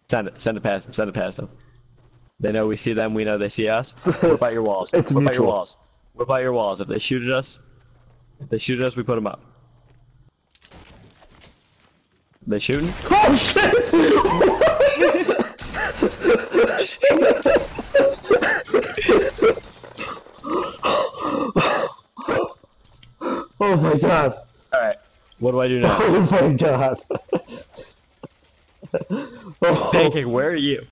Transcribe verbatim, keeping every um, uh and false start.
Send it. Send it past them. Send it past them. They know we see them. We know they see us. What about your walls? It's What about your mutual. walls? What about your walls? If they shoot at us, if they shoot at us, we put them up. They shooting? Oh shit! Oh my god. Alright. What do I do now? Oh my god. Oh. Pancake, where are you?